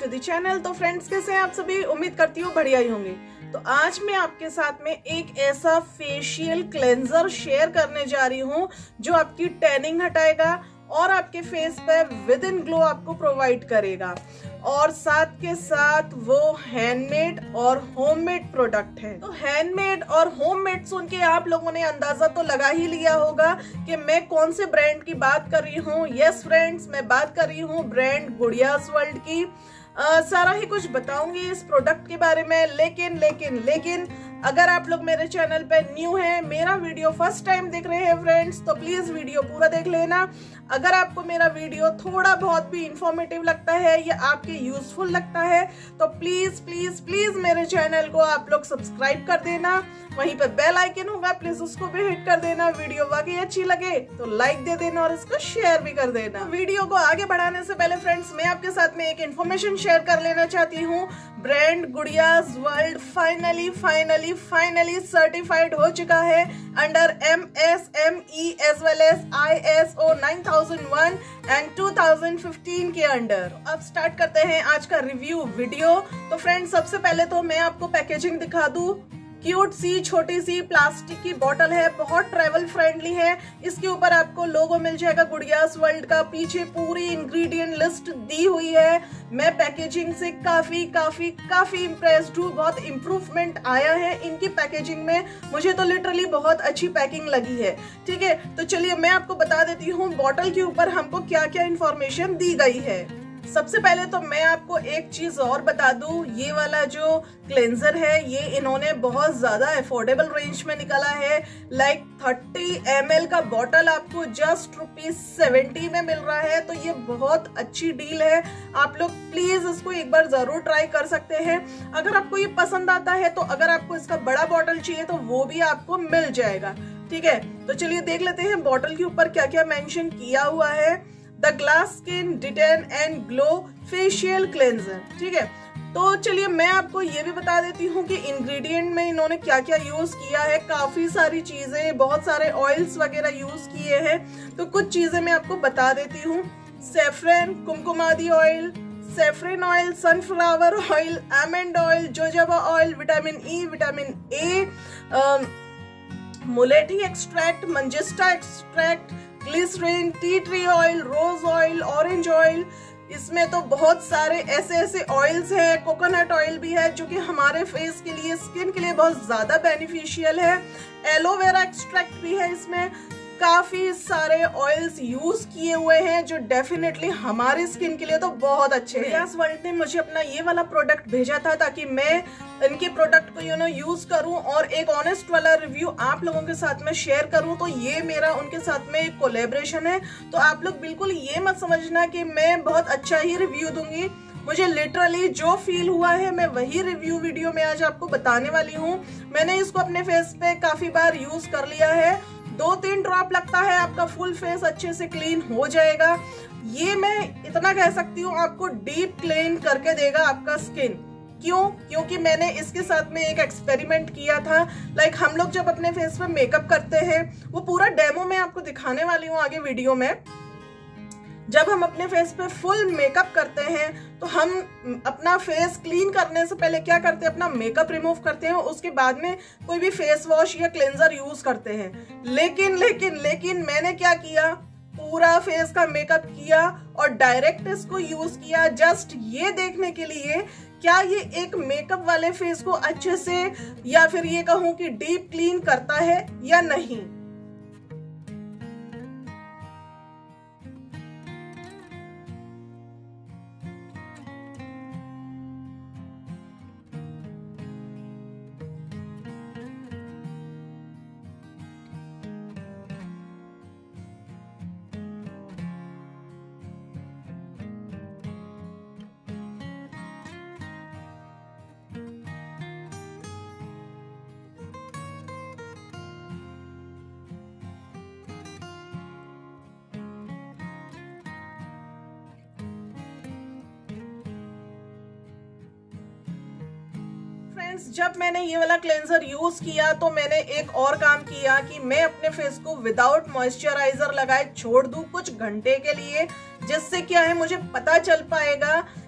To the channel. तो friends कैसे हैं आप सभी, उम्मीद करती हूँ बढ़िया ही होंगे। तो आज मैं आपके साथ में एक ऐसा फेशियल क्लेंजर शेयर करने जा रही हूँ जो आपकी टैनिंग हटाएगा और आपके फेस पे विद इन ग्लो आपको प्रोवाइड करेगा, और साथ के साथ वो हैंडमेड और होममेड प्रोडक्ट है। तो हैंडमेड और होममेड सुन के आप लोगों ने अंदाजा तो लगा ही लिया होगा कि मैं कौन से ब्रांड की बात कर रही हूँ। यस फ्रेंड्स, मैं बात कर रही हूँ ब्रांड गुड़ियाज वर्ल्ड की। सारा ही कुछ बताऊंगी इस प्रोडक्ट के बारे में, लेकिन अगर आप लोग मेरे चैनल पे न्यू हैं, मेरा वीडियो फर्स्ट टाइम देख रहे हैं फ्रेंड्स, तो प्लीज वीडियो पूरा देख लेना। अगर आपको मेरा वीडियो थोड़ा बहुत भी इंफॉर्मेटिव लगता है या आपके यूजफुल लगता है तो प्लीज प्लीज प्लीज मेरे चैनल को आप लोग सब्सक्राइब कर देना। वहीं पर बेल आइकन होगा, प्लीज उसको भी हिट कर देना। वीडियो वाकई अच्छी लगे तो लाइक दे देना और इसको शेयर भी कर देना। वीडियो को आगे बढ़ाने से पहले फ्रेंड्स, मैं आपके साथ में एक इन्फॉर्मेशन शेयर कर लेना चाहती हूँ। Brand Gudiya's world finally certified हो चुका है under MSME as well as ISO 9001 and 2015 के अंडर। अब स्टार्ट करते हैं आज का रिव्यू वीडियो। तो फ्रेंड्स, सबसे पहले तो मैं आपको पैकेजिंग दिखा दूं। क्यूट सी छोटी सी प्लास्टिक की बोतल है, बहुत ट्रेवल फ्रेंडली है। इसके ऊपर आपको लोगो मिल जाएगा गुड़ियाज वर्ल्ड का, पीछे पूरी इंग्रेडिएंट लिस्ट दी हुई है। मैं पैकेजिंग से काफी इम्प्रेस्ड हूँ। बहुत इम्प्रूवमेंट आया है इनकी पैकेजिंग में, मुझे तो लिटरली बहुत अच्छी पैकिंग लगी है। ठीक है, तो चलिए मैं आपको बता देती हूँ बोतल के ऊपर हमको क्या क्या इंफॉर्मेशन दी गई है। सबसे पहले तो मैं आपको एक चीज और बता दूं, ये वाला जो क्लेंजर है ये इन्होंने बहुत ज्यादा अफोर्डेबल रेंज में निकाला है। लाइक 30 ml का बॉटल आपको जस्ट ₹70 में मिल रहा है, तो ये बहुत अच्छी डील है। आप लोग प्लीज इसको एक बार जरूर ट्राई कर सकते हैं। अगर आपको ये पसंद आता है तो अगर आपको इसका बड़ा बॉटल चाहिए तो वो भी आपको मिल जाएगा। ठीक है, तो चलिए देख लेते हैं बॉटल के ऊपर क्या क्या मेंशन किया हुआ है। The glass skin detan and glow facial cleanser. ठीक है, तो चलिए मैं आपको ये भी बता देती हूँ कि इंग्रेडिएंट में इन्होंने क्या क्या यूज किया है। काफी सारी चीजें, बहुत सारे ऑयल्स वगैरह यूज किए हैं, तो कुछ चीजें मैं आपको बता देती हूँ। Saffron, kumkumadi oil, saffron oil, sunflower oil, almond oil, jojoba oil, vitamin E, vitamin A, मुलेठी एक्सट्रैक्ट, मंजिस्टा extract, glycerin, tea tree oil, rose oil, orange oil. इसमें तो बहुत सारे ऐसे ऑयल्स हैं। कोकोनट ऑयल भी है जो कि हमारे फेस के लिए, स्किन के लिए बहुत ज्यादा बेनिफिशियल है। एलोवेरा एक्सट्रैक्ट भी है इसमें। काफी सारे ऑयल्स यूज किए हुए हैं जो डेफिनेटली हमारी स्किन के लिए तो बहुत अच्छे हैं। गुड़ियाज वर्ल्ड ने मुझे अपना ये वाला प्रोडक्ट भेजा था ताकि मैं इनके प्रोडक्ट को यूज करूं और एक ऑनेस्ट वाला रिव्यू आप लोगों के साथ में शेयर करूं। तो ये मेरा उनके साथ में एक कोलैबोरेशन है, तो आप लोग बिल्कुल ये मत समझना कि मैं बहुत अच्छा ही रिव्यू दूंगी। मुझे लिटरली जो फील हुआ है मैं वही रिव्यू वीडियो में आज आपको बताने वाली हूँ। मैंने इसको अपने फेस पे काफी बार यूज कर लिया है। 2-3 ड्रॉप लगता है, आपका फुल फेस अच्छे से क्लीन हो जाएगा। ये मैं इतना कह सकती हूँ, आपको डीप क्लीन करके देगा आपका स्किन। क्यों? क्योंकि मैंने इसके साथ में एक एक्सपेरिमेंट किया था। लाइक हम लोग जब अपने फेस पे मेकअप करते हैं, वो पूरा डेमो मैं आपको दिखाने वाली हूँ आगे वीडियो में। जब हम अपने फेस पे फुल मेकअप करते हैं तो हम अपना फेस क्लीन करने से पहले क्या करते हैं, अपना मेकअप रिमूव करते हैं, उसके बाद में कोई भी फेस वॉश या क्लेंजर यूज करते हैं। लेकिन मैंने क्या किया, पूरा फेस का मेकअप किया और डायरेक्ट इसको यूज किया, जस्ट ये देखने के लिए क्या ये एक मेकअप वाले फेस को अच्छे से, या फिर ये कहूं कि डीप क्लीन करता है या नहीं। फ्रेंड्स, जब मैंने ये वाला क्लेंजर यूज किया तो मैंने एक और काम किया कि मैं अपने फेस को विदाउट मॉइस्चराइजर लगाए छोड़ दूं कुछ घंटे के लिए, जिससे क्या है मुझे पता चल पाएगा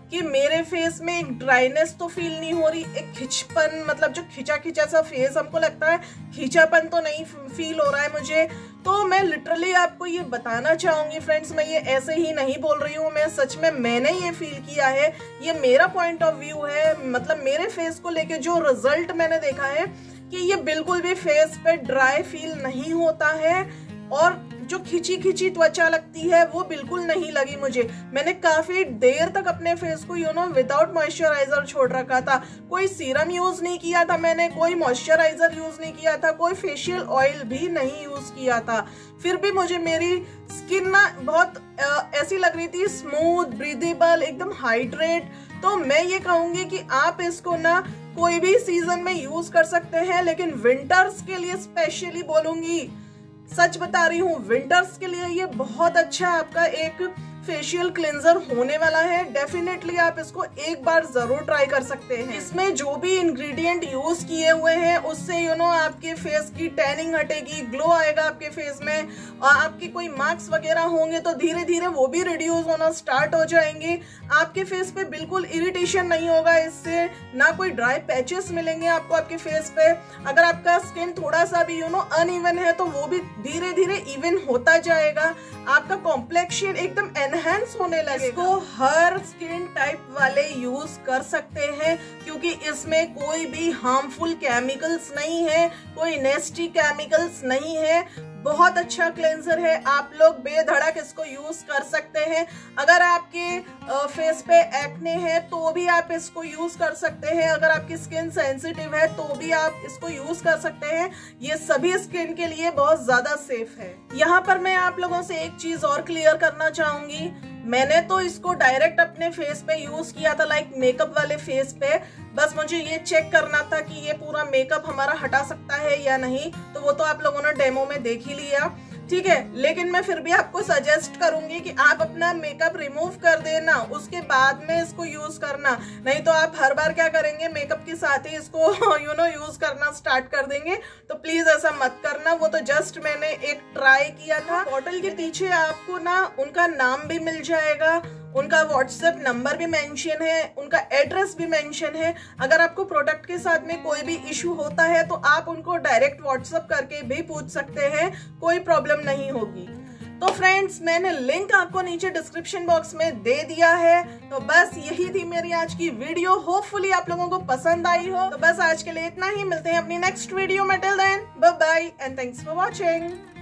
कि मेरे फेस में एक ड्राइनेस तो फील नहीं हो रही, एक खिंचपन, मतलब जो खिंचा खिंचा सा फेस हमको लगता है, खिंचापन तो नहीं फील हो रहा है मुझे। तो मैं लिटरली आपको ये बताना चाहूंगी फ्रेंड्स, मैं ये ऐसे ही नहीं बोल रही हूँ, मैं सच में मैंने ये फील किया है, ये मेरा पॉइंट ऑफ व्यू है। मतलब मेरे फेस को लेके जो रिजल्ट मैंने देखा है कि ये बिल्कुल भी फेस पे ड्राई फील नहीं होता है और जो खिंची खिंची त्वचा लगती है वो बिल्कुल नहीं लगी मुझे। मैंने काफी देर तक अपने फेस को विदाउट मॉइस्चराइजर छोड़ रखा था, कोई सीरम यूज नहीं किया था मैंने, कोई मॉइस्चराइजर यूज नहीं किया था, कोई फेशियल ऑयल भी नहीं यूज किया था, फिर भी मुझे मेरी स्किन ना बहुत ऐसी लग रही थी, स्मूथ, ब्रीदेबल, एकदम हाइड्रेट। तो मैं ये कहूंगी कि आप इसको ना कोई भी सीजन में यूज कर सकते हैं, लेकिन विंटर्स के लिए स्पेशली बोलूंगी, सच बता रही हूँ, विंटर्स के लिए ये बहुत अच्छा आपका एक फेशियल क्लेंजर होने वाला है। डेफिनेटली आप इसको एक बार जरूर ट्राई कर सकते हैं। इसमें जो भी इंग्रेडिएंट यूज किए हुए हैं उससे आपके फेस की टैनिंग हटेगी, ग्लो आएगा आपके फेस में, और आपके कोई मार्क्स वगैरह होंगे तो धीरे धीरे वो भी रिड्यूस होना स्टार्ट हो जाएंगे। आपके फेस पे बिल्कुल इरिटेशन नहीं होगा इससे, ना कोई ड्राई पैचेस मिलेंगे आपको आपके फेस पे। अगर आपका स्किन थोड़ा सा भी अनइवन है तो वो भी धीरे धीरे इवन होता जाएगा, आपका कॉम्प्लेक्शन एकदम एनहेंस होने लगेगा। इसको हर स्किन टाइप वाले यूज कर सकते हैं क्योंकि इसमें कोई भी हार्मफुल केमिकल्स नहीं है, कोई नेस्टी केमिकल्स नहीं है। बहुत अच्छा क्लेंजर है, आप लोग बेधड़क इसको यूज कर सकते हैं। अगर आपके फेस पे एक्ने है तो भी आप इसको यूज कर सकते हैं, अगर आपकी स्किन सेंसिटिव है तो भी आप इसको यूज कर सकते हैं। ये सभी स्किन के लिए बहुत ज्यादा सेफ है। यहाँ पर मैं आप लोगों से एक चीज और क्लियर करना चाहूंगी, मैंने तो इसको डायरेक्ट अपने फेस पे यूज किया था, लाइक मेकअप वाले फेस पे। बस मुझे ये चेक करना था कि ये पूरा मेकअप हमारा हटा सकता है या नहीं, तो वो तो आप लोगों ने डेमो में देख ही लिया, ठीक है। लेकिन मैं फिर भी आपको सजेस्ट करूंगी कि आप अपना मेकअप रिमूव कर देना, उसके बाद में इसको यूज करना। नहीं तो आप हर बार क्या करेंगे, मेकअप के साथ ही इसको यूज करना स्टार्ट कर देंगे। तो प्लीज ऐसा मत करना, वो तो जस्ट मैंने एक ट्राई किया था। बॉटल के पीछे आपको ना उनका नाम भी मिल जाएगा, उनका व्हाट्सएप नंबर भी मेंशन है, उनका एड्रेस भी मेंशन है। अगर आपको प्रोडक्ट के साथ में कोई भी इश्यू होता है तो आप उनको डायरेक्ट व्हाट्सएप करके भी पूछ सकते हैं, कोई प्रॉब्लम नहीं होगी। तो फ्रेंड्स, मैंने लिंक आपको नीचे डिस्क्रिप्शन बॉक्स में दे दिया है। तो बस यही थी मेरी आज की वीडियो, होपफुली आप लोगों को पसंद आई हो। तो बस आज के लिए इतना ही, मिलते हैं अपनी नेक्स्ट वीडियो में। Till then bye bye and thanks for watching.